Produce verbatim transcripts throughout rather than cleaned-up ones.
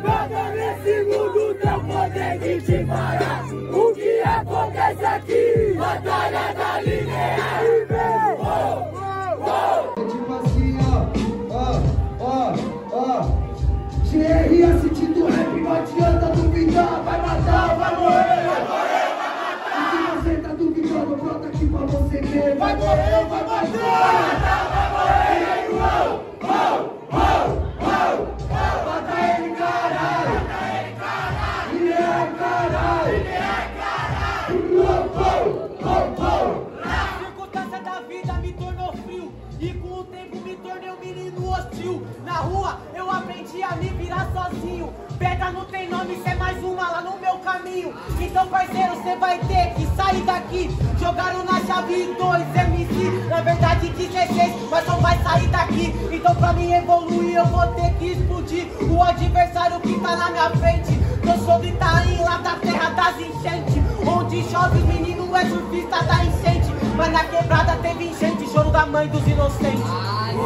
Nada nesse mundo tem o poder de te parar. O que acontece aqui? Batalha da linear. Oh, oh, oh. Tipo assim, ó, ó, ó, ó. G R assistindo rap, não adianta duvidar. Vai matar ou vai morrer? Vai morrer, vai matar. E se você tá duvidando, brota aqui pra você ver. Vai morrer ou vai matar? Vai matar, vai morrer. E aí, uou, uou, uou, uou. Mata ele, caralho. Mata ele, caralho. Ele é caralho. Ele é caralho. Uou, uou, uou, uou. A circunstância da vida me tornou frio e com o tempo me tornei um menino hostil. Na rua eu aprendi a me virar sozinho. Pedra não tem nome, cê é mais uma lá no meu caminho. Então parceiro, cê vai ter que sair daqui. Jogaram na chave dois M C, na verdade dezesseis, mas não vai sair daqui. Então pra mim evoluir eu vou ter que explodir o adversário que tá na minha frente. Eu sou de Itaim, lá da terra das enchentes, onde chove os meninos é surfista da enchente. Mas na quebrada teve enchente, choro da mãe dos inocentes. Ai.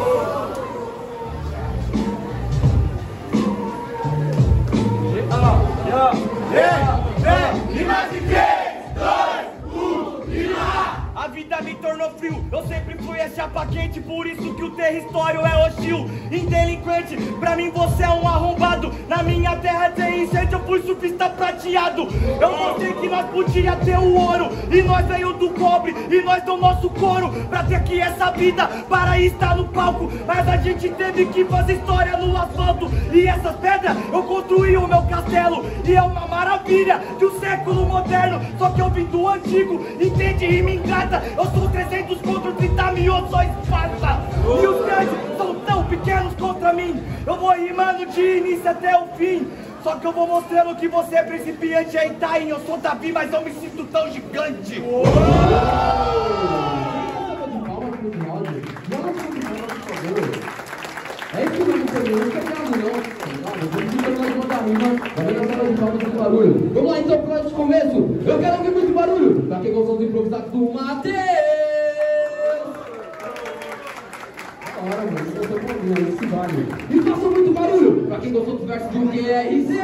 A vida me tornou frio, eu sempre fui a chapa quente, por isso que o território é hostil, indelinquente. Pra mim você é um arrombado, na minha terra tem incêndio, eu fui surfista prateado. Eu mostrei que nós podia ter o ouro, e nós veio do cobre, e nós do nosso couro, pra ter aqui essa vida, para estar no palco. Mas a gente teve que fazer história no asfalto, e essas pedras eu construí o meu castelo, e é uma maravilha de um século moderno, só que eu vim do antigo, entende? E me engata, eu sou trezentos contra trinta mil, eu sou Esparta. E os grandes são tão pequenos contra mim, eu vou rimando de início até o fim. Só que eu vou mostrando que você é principiante aí, Itaim. Eu sou Davi, mas eu me sinto tão gigante. É isso que eu não sei, não quer nada não. Vamos ficar mais uma rima, vai dar uma de palmas de barulho. Vamos lá então para o começo. Eu quero ouvir muito barulho. Pra quem gostou do improvisado do Matheus. Ora, mano, eu tô com esse vale. E faça muito barulho. Pra quem gostou dos versos de um Q R Z.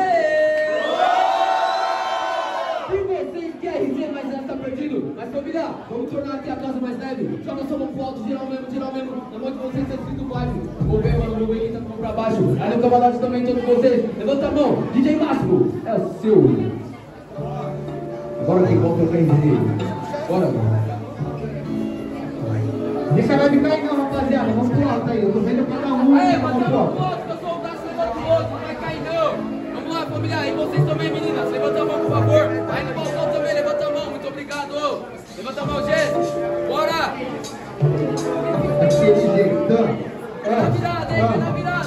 E vocês Q R Z, mas já tá perdido. Mas família, vamos tornar aqui a casa mais leve. Joga sua mão pro alto, geral mesmo, geral mesmo. Na mão de vocês tá escrito vibe. Vou ver, mano, no meio que tá com a mão pra baixo. Aí no camarote também, todos vocês. Levanta a mão, D J Máximo, é o seu. Agora quem volta é o Q R Z. Bora, mano. Deixa a live cair não, rapaziada. Vamos pro alto aí. Eu tô vendo cada um. Aê, bota a mão pro outro, que eu sou o braço, levanta o outro. Não vai cair não. Vamos lá, família. E vocês também, meninas. Levanta a mão, por favor. Aí no balcão também, levanta a mão. Muito obrigado. Levanta a mão, gente. Bora. Daquele jeitão. Na virada, hein? Na virada.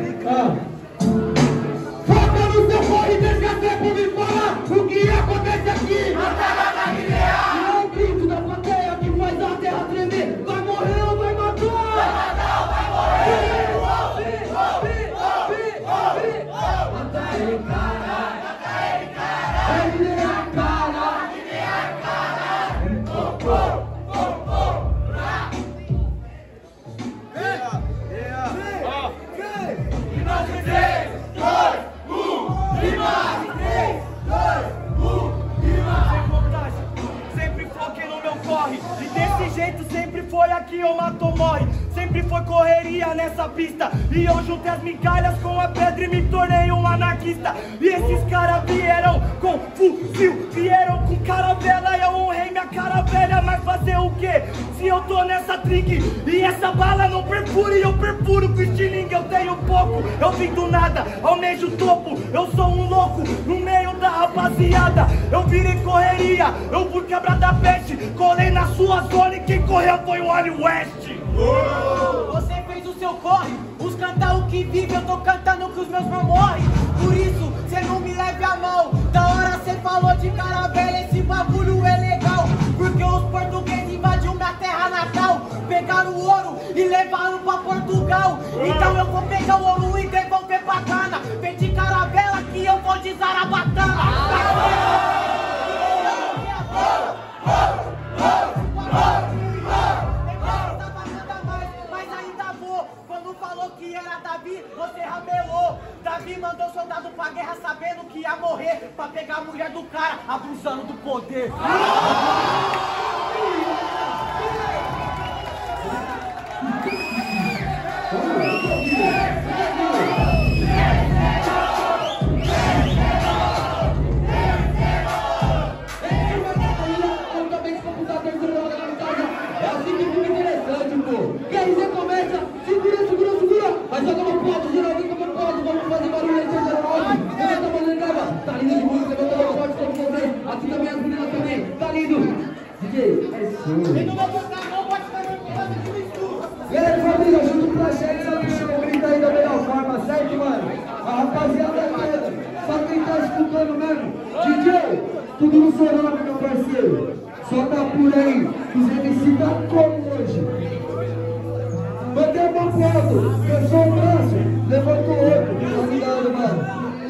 Foca no seu corre, deixa tempo me falar o que acontece aqui. Batalha da linear. E é o grito da plateia que faz a terra tremer. Vai morrer ou vai matar? Vai matar ou vai morrer? Mata ele, caralho. Mata ele, caralho. Ele é a cara. Ele é a cara. Oh, oh, oh, oh. E desse jeito sempre foi aqui eu mato ou morre. Sempre foi correria nessa pista. E eu juntei as migalhas com a pedra e me tornei um anarquista. E esses caras vieram com fuzil, vieram com caravela. E eu honrei minha cara velha, mas fazer o quê? Se eu tô nessa trig e essa bala não perfura. E eu perfuro com estilingue, eu tenho pouco. Eu vim do nada, almejo o topo. Eu sou um louco no meio da rapaziada. Eu virei correria, eu fui quebrar da peste. Colei na sua zona e quem correu foi o Wally West. Você fez o seu corre, os cantar o que vive, eu tô cantando que os meus não morrem. Por isso, cê não me leve a mal. Da hora cê falou de caravela, esse bagulho é legal. Porque os portugueses invadiram minha terra natal, pegaram o ouro e levaram pra Portugal. Então eu vou pegar o ouro e devolver pra Gana. Vem de caravela que eu vou de Zarabatana. Davi mandou soldado pra guerra. ia morrer pra pegar a mulher do cara, abusando do poder. Quer dizer, começa, segura, segura, segura. Mas joga no ponto, geralmente como pode. Vamos fazer barulho aí, seja nove. Levanta a mão, leva. Tá lindo de música, levanta a mão forte como você. Aqui também as meninas também. Tá lindo. D J, é seu. Ele não vai botar a mão, pode ficar no que me escuta. Galera, família, junto pra gente, sabe que chama grita aí da melhor forma, certo, mano? A rapaziada toda, só quem tá escutando mesmo. D J, tudo no seu nome, meu parceiro. Só tá por aí, os M C tá como hoje? Mantém a mão pro alto, fechou o braço, levanta o outro, tá ligado, mano?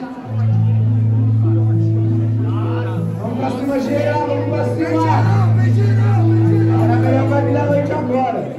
Vamos pra cima geral, vamos pra cima! A melhor vibe da noite agora.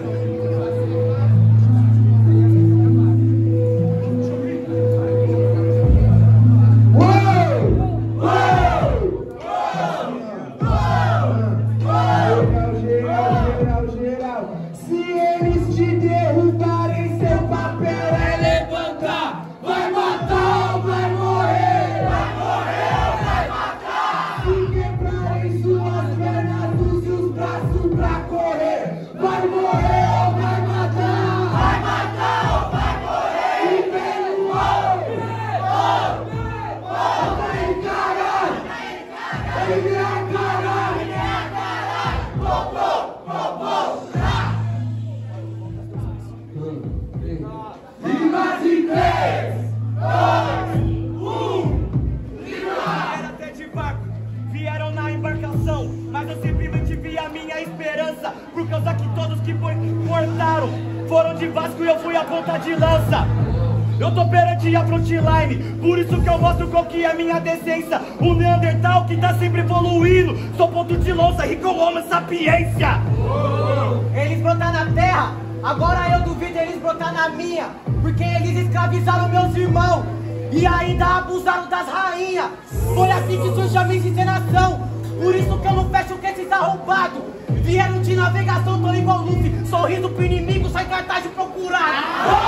Mas eu sempre mantive a minha esperança, por causa que todos que portaram foram de Vasco e eu fui a ponta de lança. Eu tô perante a frontline, por isso que eu mostro qual que é a minha decência. O Neandertal que tá sempre evoluindo, sou ponto de lança, rico homo sapiência. Eles brotar na terra, agora eu duvido eles brotar na minha, porque eles escravizaram meus irmãos e ainda abusaram das rainhas. Foi assim que surgiu a minha encenação. Por isso que eu não fecho com esses arrombados. Vieram de navegação, tô igual Luffy, sorrindo pro inimigo, sai cartaz de procurar.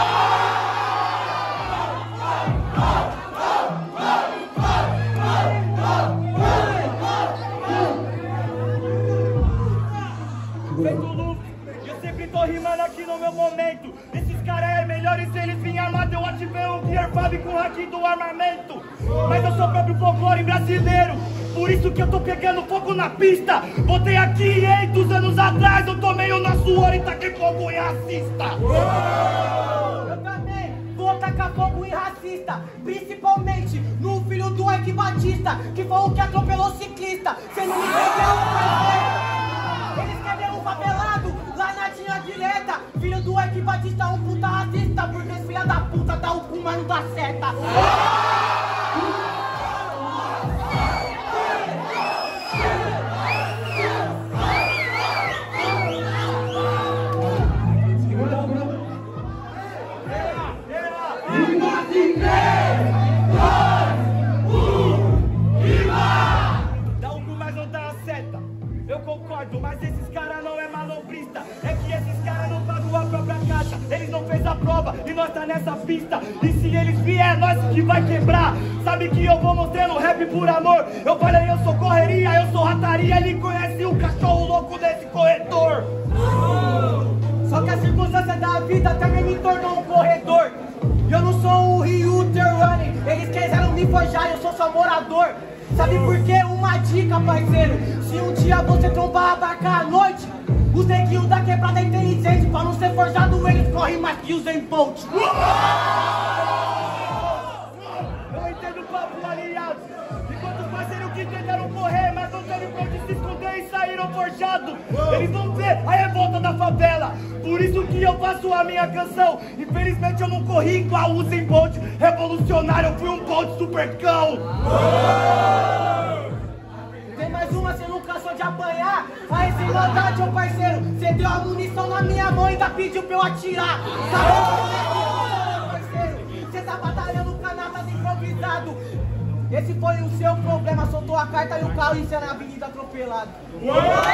Feito Luffy, eu sempre tô rimando aqui no meu momento. Esses caras é melhor e se eles virem armados, eu ativei o Gear Fab com o hack do armamento. Mas eu sou o próprio folclore brasileiro, por isso que eu tô pegando fogo na pista. Voltei há quinhentos anos atrás, eu tomei o nosso ouro e taquei fogo em racista. Eu também vou tacar fogo em racista, principalmente no filho do Ike Batista, que foi o que atropelou o ciclista. Cê não me entendeu, parceiro? Eles querem um papelado lá na Tinha Direta. Filho do Ike Batista, um puta racista, porque esse filho da puta dá o cu, mas não dá seta. Eu concordo, mas esses caras não é manobrista. É que esses caras não pagam a própria caixa. Eles não fez a prova e nós tá nessa pista. E se eles vier, nós que vai quebrar. Sabe que eu vou mostrando rap por amor. Eu falei, eu sou correria, eu sou rataria. Ele conhece o cachorro louco desse corredor. Só que a circunstância da vida também me tornou um corredor. Eu não sou o Ryuter Running, eles quiseram me forjar, eu sou só morador. Sabe por quê? Uma dica, parceiro. Se um dia você trombar a barca à noite, os neguinhos da quebrada é inteligente. Pra não ser forjado, eles correm mais que os Bolt. Eu entendo o papo, aliado. Enquanto os parceiros que tentaram correr, mas não teve pra onde se esconder e saíram forjados. Eles vão ver a revolta da favela. Por isso que eu faço a minha canção. Infelizmente eu não corri igual o Usain Bolt. Revolucionário, eu fui um Bolt super cão. Tem mais uma, cê não cansou de apanhar? Aí sem maldade, ô parceiro, cê deu a munição na minha mão e ainda pediu pra eu atirar. Sabe, parceiro, cê tá batalhando com a nada improvisado. Esse foi o seu problema, soltou a carta e o carro e você na avenida atropelado. E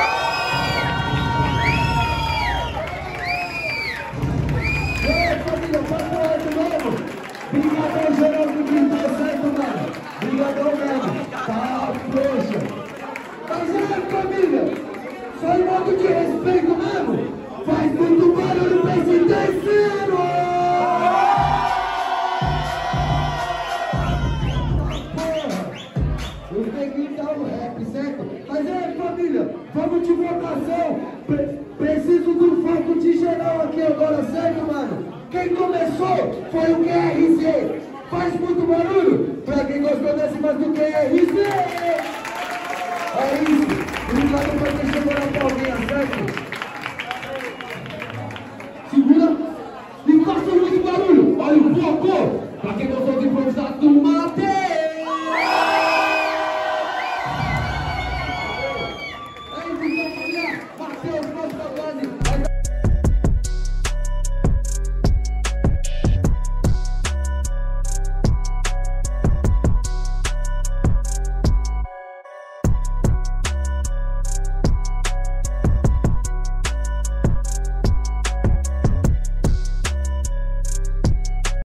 aí, família, papo reto mesmo. Obrigadão, geral, do grito, certo, mano? Obrigadão mesmo. Tá, poxa. Mas aí, família, só em modo de respeito mesmo. Faz muito barulho pra esse terceiro. Eu tenho que gritar o rap, certo? Mas aí, família, vamos de votação. Pre preciso do foco de geral aqui agora, certo, mano? Quem começou foi o Q R Z. Faz muito barulho pra quem gostou desse mais do Q R Z. É isso. Obrigado por ter chegado na palminha, certo?